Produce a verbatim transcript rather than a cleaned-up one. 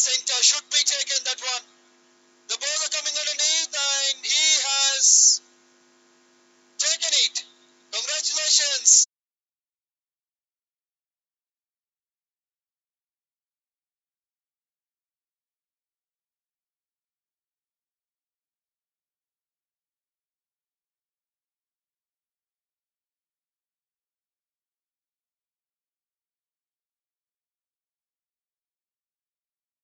centre should be taken, that one. The bowler coming on